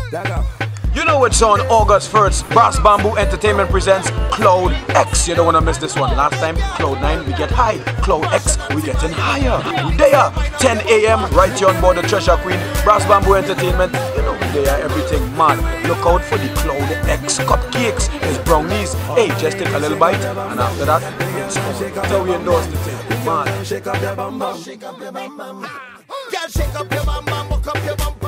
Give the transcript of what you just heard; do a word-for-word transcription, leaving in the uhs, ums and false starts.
You know it's on August first. Brass Bamboo Entertainment presents Cloud X. You don't want to miss this one. Last time, Cloud nine, we get high. Cloud X, we getting higher. We there, ten A M, right here on board the Treasure Queen. Brass Bamboo Entertainment, you know, we there, everything mad. Look out for the Cloud X cupcakes. There's brownies. Hey, just take a little bite, and after that, it's cool. So we endorse the thing. Man. Shake up your bum bum. Shake up your bum bum. Girl, shake up your bum bum. Hook up your bum.